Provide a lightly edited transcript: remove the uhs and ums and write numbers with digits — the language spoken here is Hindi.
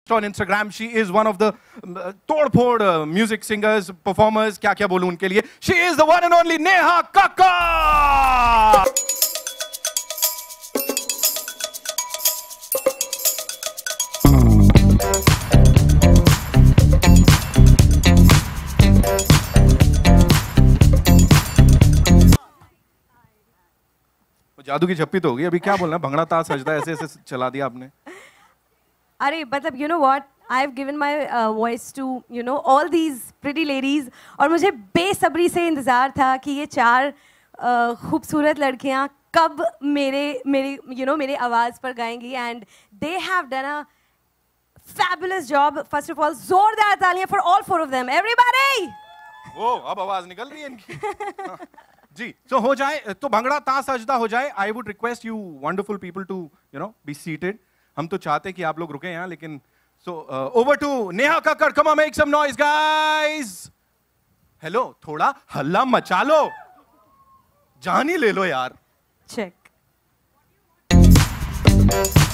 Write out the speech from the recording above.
on Instagram. She is one of the tod-phod music singers, performers. क्या क्या बोलूं उनके लिए. She is the one and only Neha Kakkar. जादू की झप्पी तो होगी. अभी क्या बोलना, भंगड़ा ताश सजदा ऐसे ऐसे चला दिया आपने. अरे मतलब you know what, I have given my voice to you know all these pretty ladies और मुझे बेसब्री से इंतजार था कि ये चार खूबसूरत लड़कियां कब मेरे आवाज पर गाएंगी. And they have done a fabulous job. First of all, जोरदार तालियां for all four of them. Everybody! ओ अब आवाज निकल रही है इनकी. जी, so हो जाए तो भंगड़ा ताश सजदा हो जाए. I would request you wonderful people to be seated. हम तो चाहते हैं कि आप लोग रुके यहाँ, लेकिन so over to Neha Kakkar. Come on, make some noise, guys. Hello, थोड़ा हल्ला मचा लो, जान ही ले लो यार. Check.